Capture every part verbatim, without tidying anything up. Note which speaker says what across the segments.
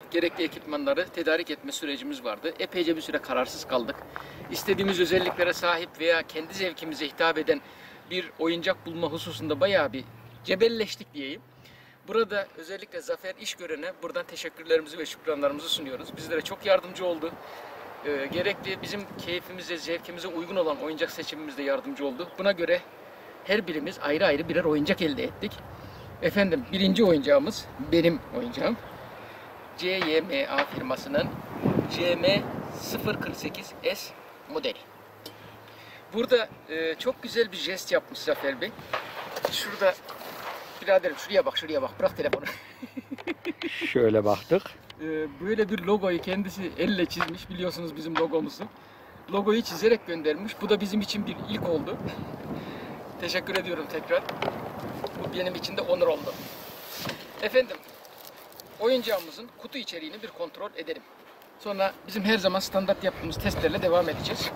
Speaker 1: gerekli ekipmanları tedarik etme sürecimiz vardı. Epeyce bir süre kararsız kaldık. İstediğimiz özelliklere sahip veya kendi zevkimize hitap eden bir oyuncak bulma hususunda bayağı bir cebelleştik diyeyim. Burada özellikle Zafer İşgören'e buradan teşekkürlerimizi ve şükranlarımızı sunuyoruz. Bizlere çok yardımcı oldu. Ee, gerekli bizim keyfimize, zevkimize uygun olan oyuncak seçimimizde yardımcı oldu. Buna göre her birimiz ayrı ayrı birer oyuncak elde ettik. Efendim birinci oyuncağımız benim oyuncağım. C Y M A firmasının C M sıfır kırk sekiz S modeli. Burada e, çok güzel bir jest yapmış Zafer Bey. Şurada biraderim şuraya bak şuraya bak bırak telefonu.
Speaker 2: Şöyle baktık.
Speaker 1: e, böyle bir logoyu kendisi elle çizmiş, biliyorsunuz bizim logomuzu. Logoyu çizerek göndermiş. Bu da bizim için bir ilk oldu. Teşekkür ediyorum tekrar. Bu benim için de onur oldu. Efendim, oyuncağımızın kutu içeriğini bir kontrol edelim. Sonra bizim her zaman standart yaptığımız testlerle devam edeceğiz.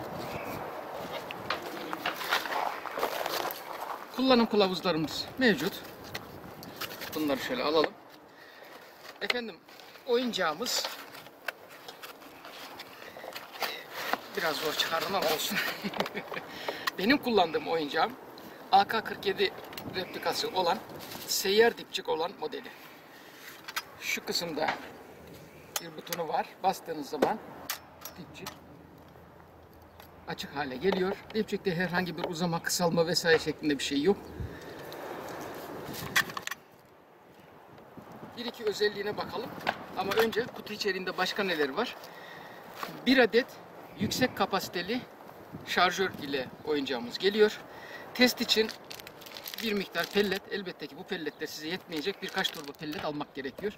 Speaker 1: Kullanım kılavuzlarımız mevcut. Bunları şöyle alalım. Efendim, oyuncağımız biraz zor çıkardım ama olsun. Benim kullandığım oyuncağım A K kırk yedi replikası olan, seyyar dipçik olan modeli. Şu kısımda bir butonu var. Bastığınız zaman dipçik açık hale geliyor. Dipçikte herhangi bir uzama, kısalma vesaire şeklinde bir şey yok. Bir iki özelliğine bakalım. Ama önce kutu içeriğinde başka neler var? Bir adet yüksek kapasiteli şarjör ile oyuncağımız geliyor. Test için bir miktar pellet, elbette ki bu pelletler size yetmeyecek, birkaç torba pellet almak gerekiyor.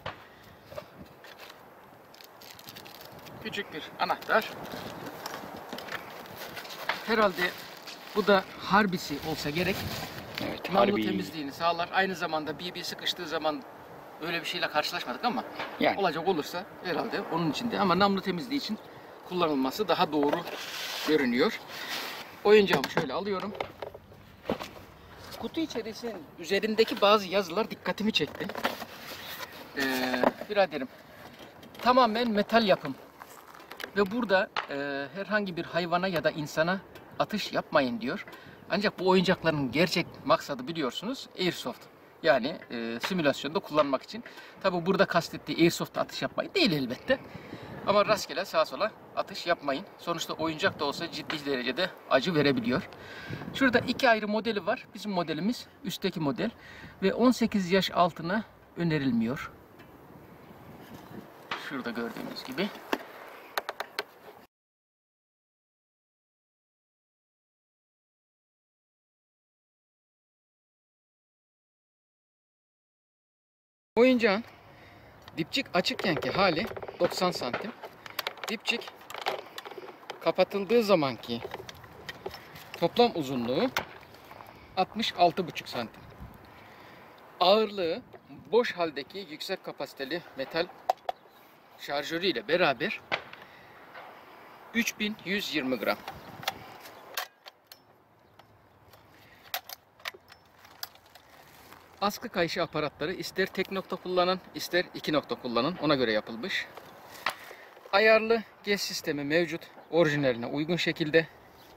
Speaker 1: Küçük bir anahtar. Herhalde bu da harbisi olsa gerek.
Speaker 2: Evet,
Speaker 1: Namlu
Speaker 2: harbi
Speaker 1: temizliğini sağlar. Aynı zamanda B B sıkıştığı zaman öyle bir şeyle karşılaşmadık ama
Speaker 2: yani.
Speaker 1: olacak olursa herhalde onun içinde, ama namlu temizliği için kullanılması daha doğru görünüyor. Oyuncağımı şöyle alıyorum. Kutu içerisinin üzerindeki bazı yazılar dikkatimi çekti. Ee, biraderim, tamamen metal yapım ve burada e, herhangi bir hayvana ya da insana atış yapmayın diyor. Ancak bu oyuncakların gerçek maksadı biliyorsunuz Airsoft. Yani e, simülasyonda kullanmak için. Tabi burada kastettiği Airsoft'ta atış yapmayın değil elbette. Ama rastgele sağa sola atış yapmayın. Sonuçta oyuncak da olsa ciddi derecede acı verebiliyor. Şurada iki ayrı modeli var. Bizim modelimiz üstteki model ve on sekiz yaş altına önerilmiyor. Şurada gördüğünüz gibi. Oyuncağın dipçik açıkkenki hali doksan santim. Dipçik kapatıldığı zamanki toplam uzunluğu altmış altı buçuk santim. Ağırlığı boş haldeki yüksek kapasiteli metal şarjörü ile beraber üç bin yüz yirmi gram. Askı kayışı aparatları ister tek nokta kullanın, ister iki nokta kullanın. Ona göre yapılmış. Ayarlı geç sistemi mevcut. Orijinaline uygun şekilde.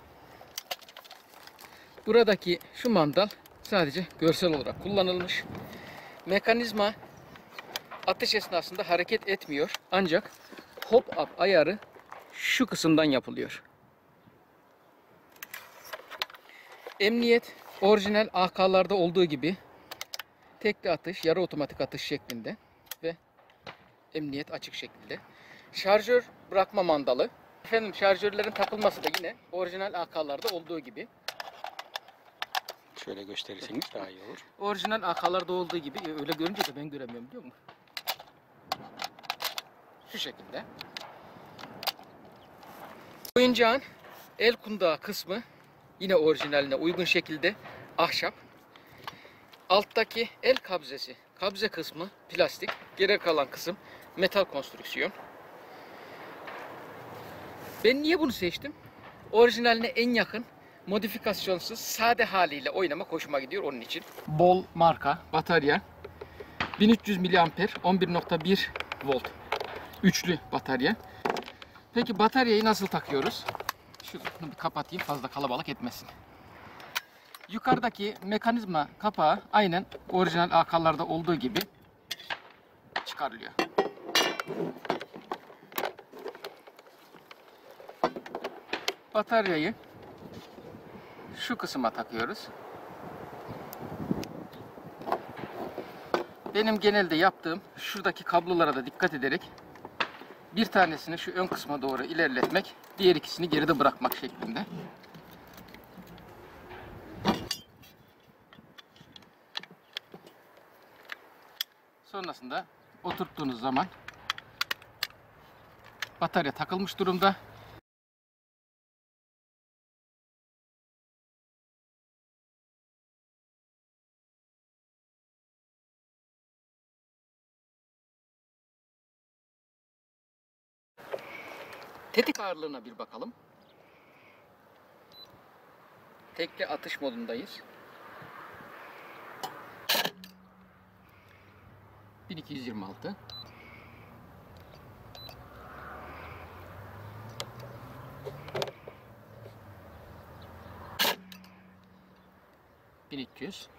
Speaker 1: Buradaki şu mandal sadece görsel olarak kullanılmış. Mekanizma atış esnasında hareket etmiyor. Ancak hop-up ayarı şu kısımdan yapılıyor. Emniyet orijinal A K'larda olduğu gibi tekli atış, yarı otomatik atış şeklinde ve emniyet açık şekilde. Şarjör bırakma mandalı. Efendim, şarjörlerin takılması da yine orijinal A K'larda olduğu gibi.
Speaker 2: Şöyle gösterirseniz daha iyi olur.
Speaker 1: Orijinal A K'larda olduğu gibi, öyle görünce de ben göremiyorum, biliyor musun? Şu şekilde. Oyuncağın el kundağı kısmı yine orijinaline uygun şekilde ahşap. Alttaki el kabzesi, kabze kısmı plastik, geri kalan kısım metal konstrüksiyon. Ben niye bunu seçtim? Orijinaline en yakın, modifikasyonsuz, sade haliyle oynamak hoşuma gidiyor onun için. Bol marka batarya, bin üç yüz miliamper, on bir nokta bir volt Üçlü batarya. Peki bataryayı nasıl takıyoruz? Şunu bir kapatayım, fazla kalabalık etmesin. Yukarıdaki mekanizma kapağı aynen orijinal A K'larda olduğu gibi çıkarılıyor. Bataryayı şu kısma takıyoruz. Benim genelde yaptığım şuradaki kablolara da dikkat ederek bir tanesini şu ön kısma doğru ilerletmek, diğer ikisini geride bırakmak şeklinde. Sonrasında oturttuğunuz zaman batarya takılmış durumda. Tetik ağırlığına bir bakalım. Tekli atış modundayız. bin iki yüz yirmi altı. bin iki yüz.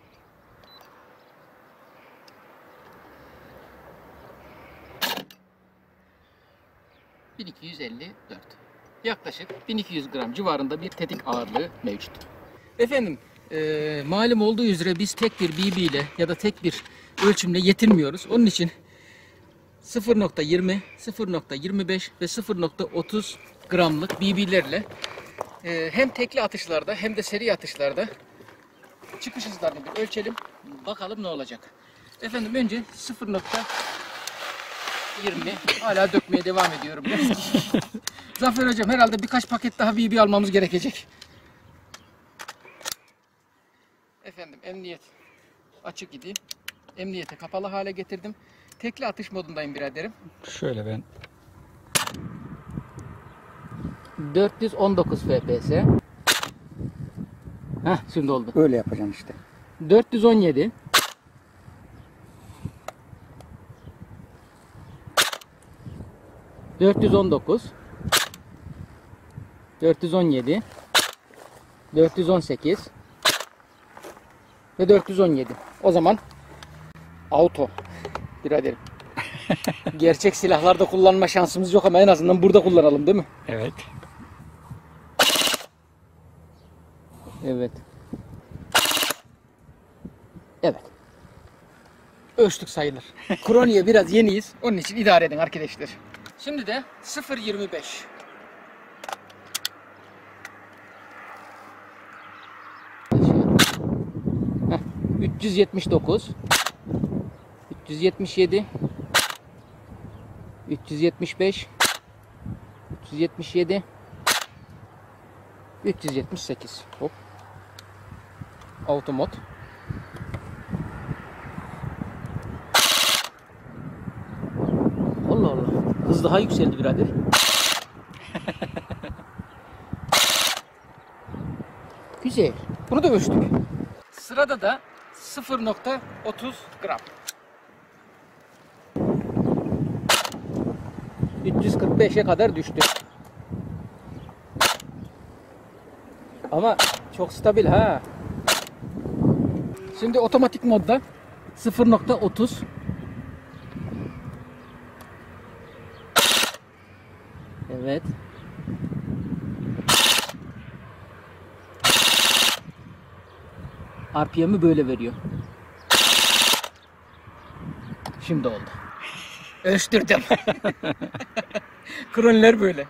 Speaker 1: bin iki yüz elli dört. Yaklaşık bin iki yüz gram civarında bir tetik ağırlığı mevcut. Efendim, e, malum olduğu üzere biz tek bir B B ile ya da tek bir ölçümle yetinmiyoruz. Onun için sıfır nokta yirmi, sıfır nokta yirmi beş ve sıfır nokta otuz gramlık B B'lerle e, hem tekli atışlarda hem de seri atışlarda çıkış hızlarını bir ölçelim. Bakalım ne olacak. Efendim önce sıfır nokta yirmi hala dökmeye devam ediyorum. Zafer hocam herhalde birkaç paket daha B B almamız gerekecek. Efendim emniyet açık idi. Emniyete kapalı hale getirdim. Tekli atış modundayım biraderim.
Speaker 2: Şöyle ben
Speaker 1: dört yüz on dokuz F P S. Heh, şimdi oldu.
Speaker 2: öyle yapacağım işte.
Speaker 1: dört yüz on yedi. dört yüz on dokuz. dört yüz on yedi. dört yüz on sekiz. Ve dört yüz on yedi. O zaman auto biraderim. Gerçek silahlarda kullanma şansımız yok ama en azından burada kullanalım değil mi?
Speaker 2: Evet.
Speaker 1: Evet. Evet. Ölçtük sayılır. Kroniye biraz yeniyiz. Onun için idare edin arkadaşlar. Şimdi de sıfır nokta yirmi beş. Heh, üç yüz yetmiş dokuz. üç yüz yetmiş yedi. üç yüz yetmiş beş. üç yüz yetmiş yedi. üç yüz yetmiş sekiz. Hop. Auto mod. Allah Allah. Hız daha yükseldi birader. Güzel. Bunu da ölçtük. Sırada da sıfır nokta otuz gram. üç yüz kırk beşe kadar düştü. Ama çok stabil ha. Şimdi otomatik modda sıfır nokta otuz. Evet. R P M'i böyle veriyor. Şimdi oldu. Ölçtürdüm. Kroniler böyle.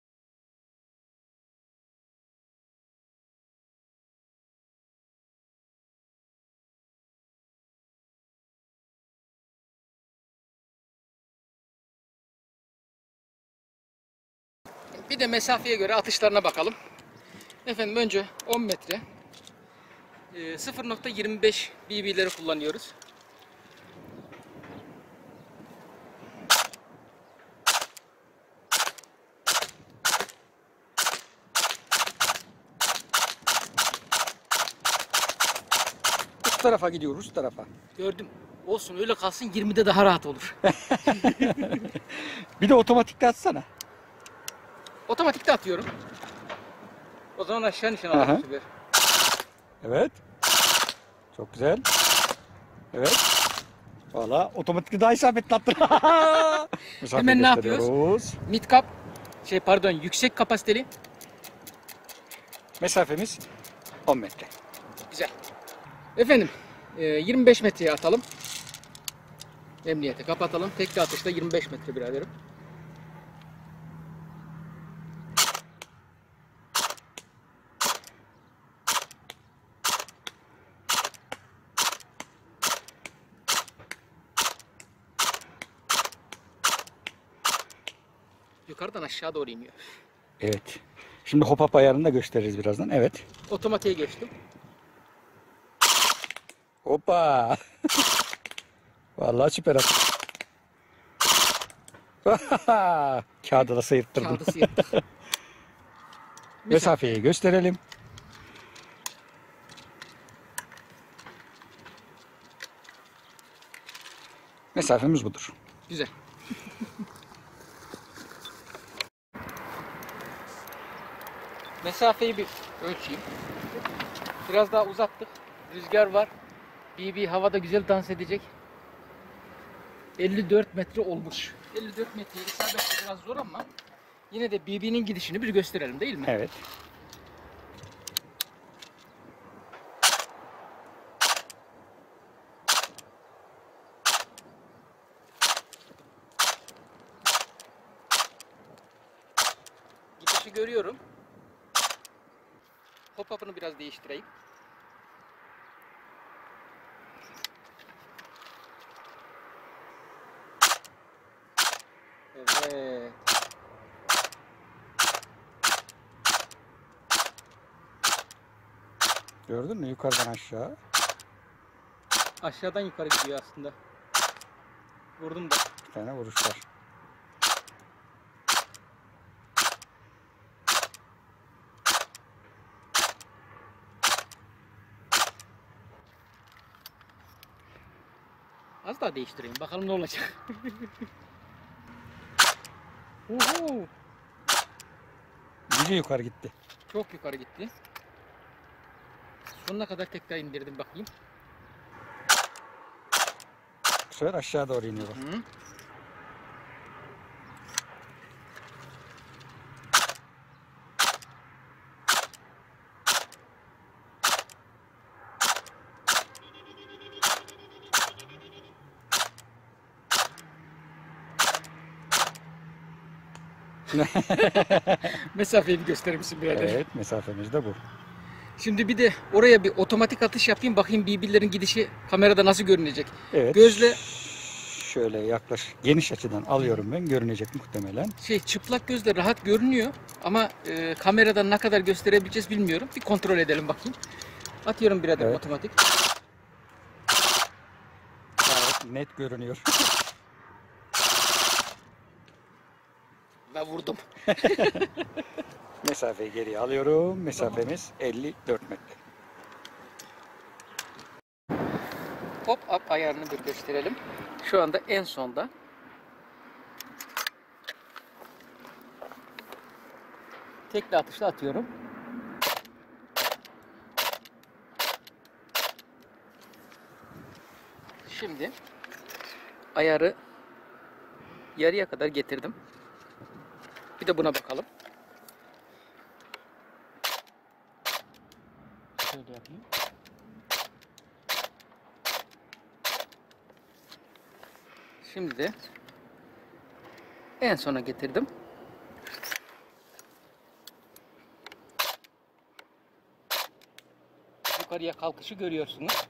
Speaker 1: Bir de mesafeye göre atışlarına bakalım. Efendim önce on metre sıfır nokta yirmi beş B B'leri kullanıyoruz.
Speaker 2: Bu tarafa gidiyoruz, bu tarafa.
Speaker 1: Gördüm. Olsun öyle kalsın, yirmide daha rahat olur.
Speaker 2: Bir de otomatikte atsana.
Speaker 1: Otomatikte atıyorum. O zaman aşağı nişan
Speaker 2: Aha.
Speaker 1: alalım süper.
Speaker 2: Evet. Çok güzel. Evet. Valla otomatikte daha isabetli attın. Mesafe
Speaker 1: Hemen ne yapıyoruz?
Speaker 2: gösteriyoruz.
Speaker 1: Mid cap, şey pardon yüksek kapasiteli.
Speaker 2: Mesafemiz on metre.
Speaker 1: Güzel. Efendim e, yirmi beş metreye atalım. Emniyete kapatalım. Tek atışta yirmi beş metre biraderim. Yukarıdan aşağı doğru iniyor.
Speaker 2: Evet. Şimdi hop up ayarını da gösteririz birazdan. Evet.
Speaker 1: Otomatiğe geçtim.
Speaker 2: Hoppa. Vallahi süper at. Kağıdı da sıyırttırdım.
Speaker 1: Kağıdı sıyırttık.
Speaker 2: Mesafeyi gösterelim. Mesafemiz budur.
Speaker 1: Güzel. Mesafeyi bir ölçeyim. Biraz daha uzattık. Rüzgar var. B B havada güzel dans edecek. elli dört metre olmuş. elli dört metreye isabet biraz zor ama yine de B B'nin gidişini bir gösterelim değil mi?
Speaker 2: Evet.
Speaker 1: Gidişi görüyorum. Pop-up'ını biraz değiştireyim. Evet.
Speaker 2: Gördün mü? Yukarıdan aşağı.
Speaker 1: Aşağıdan yukarı gidiyor aslında. Vurdum da.
Speaker 2: Bir tane vuruş var.
Speaker 1: Az daha değiştireyim. Bakalım ne olacak. Uhu.
Speaker 2: İyice yukarı gitti.
Speaker 1: Çok yukarı gitti. Sonuna kadar tekrar indirdim bakayım.
Speaker 2: Bu sefer aşağı doğru iniyor.
Speaker 1: Hı. Mesafeyi bir gösterir misin birader?
Speaker 2: Evet, mesafemiz de bu.
Speaker 1: Şimdi bir de oraya bir otomatik atış yapayım. Bakayım B B'lerin gidişi kamerada nasıl görünecek.
Speaker 2: Evet.
Speaker 1: Gözle
Speaker 2: Şöyle yaklaş. Geniş açıdan alıyorum ben. Görünecek muhtemelen.
Speaker 1: şey çıplak gözle rahat görünüyor ama e, kameradan ne kadar gösterebileceğiz bilmiyorum. Bir kontrol edelim bakayım. Atıyorum birader
Speaker 2: Evet.
Speaker 1: otomatik.
Speaker 2: Gayet net görünüyor.
Speaker 1: Ve vurdum.
Speaker 2: Mesafeyi geriye alıyorum. Mesafemiz elli dört metre.
Speaker 1: Pop up ayarını bir gösterelim. Şu anda en sonda. Tekli atışla atıyorum. Şimdi ayarı yarıya kadar getirdim. Bir de buna bakalım. Şöyle yapayım. Şimdi de en sona getirdim. Yukarıya kalkışı görüyorsunuz.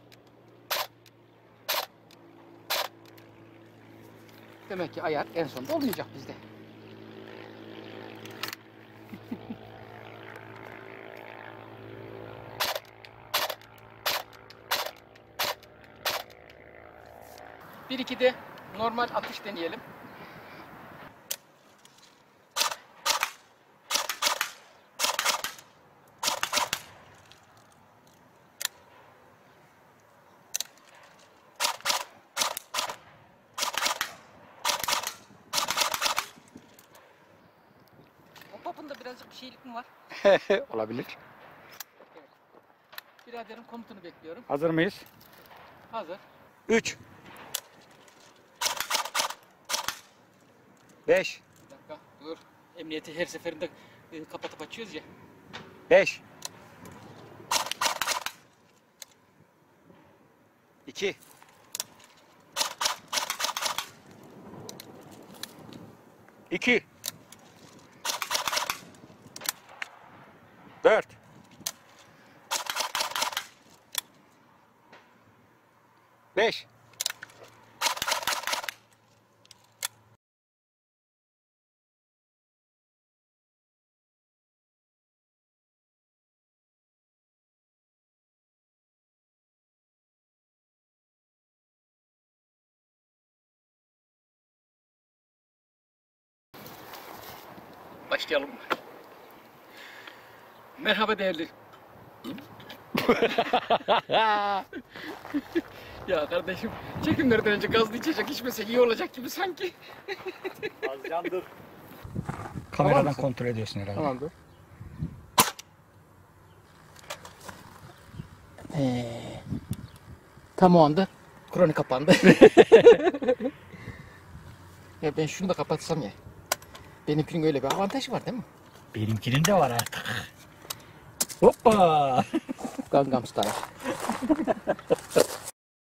Speaker 1: Demek ki ayar en sonda olmayacak bizde. Bir iki de normal atış deneyelim. birazcık bir şeylik mi var?
Speaker 2: Olabilir.
Speaker 1: Biraderin komutunu bekliyorum.
Speaker 2: Hazır mıyız?
Speaker 1: Hazır.
Speaker 2: üç. beş.
Speaker 1: Bir dakika dur. Emniyeti her seferinde e, kapatıp açıyoruz ya.
Speaker 2: beş. iki. iki. dört. beş.
Speaker 1: Başlayalım. Merhaba değerli. Ya kardeşim, çekimlerden önce gazlı içecek içmesek iyi olacak gibi sanki.
Speaker 3: Az candır.
Speaker 2: Kameradan
Speaker 1: mısın?
Speaker 2: kontrol ediyorsun herhalde.
Speaker 1: Tamamdır. Ee, tam o anda kroni kapandı. Ya ben şunu da kapatsam ya. Benimkinin öyle bir avantajı var değil mi?
Speaker 2: Benimkinin de var artık. Hoppa!
Speaker 1: Gangnam Style.